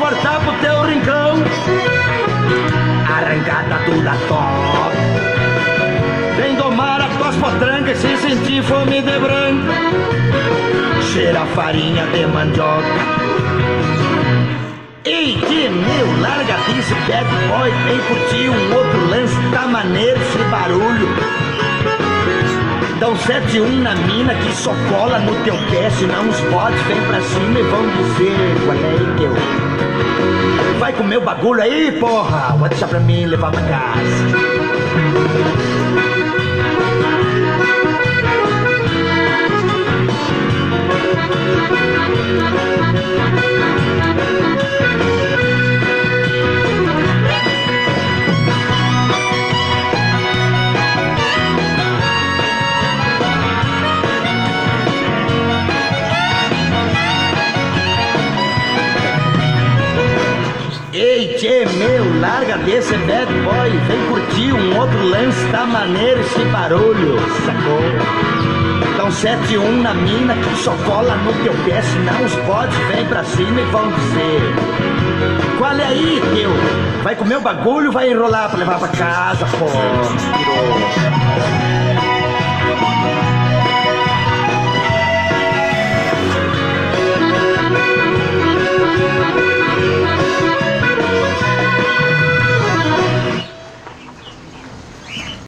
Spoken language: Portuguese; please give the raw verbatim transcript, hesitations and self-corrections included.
cortar pro teu rincão. Arrancada toda top. Vem domar as tuas potrancas sem sentir fome de branca. Cheira a farinha de mandioca. Ei, que meu, larga disso, bad boy. Vem curtir um outro lance, tá maneiro esse barulho. Dá um sete um na mina que só cola no teu pé. Se não os bots vem pra cima e vão dizer: qual é aí, teu? Vai comer o bagulho aí, porra. Vai deixar pra mim levar pra casa. Ei, tchê, meu, larga desse bad boy. Vem curtir um outro lance, tá maneiro esse barulho, sacou? Dá um sete um na mina que só cola no teu pé. Se não os bots vem pra cima e vão dizer: qual é aí, teu? Vai comer o bagulho, vai enrolar pra levar pra casa, pô. Tirou.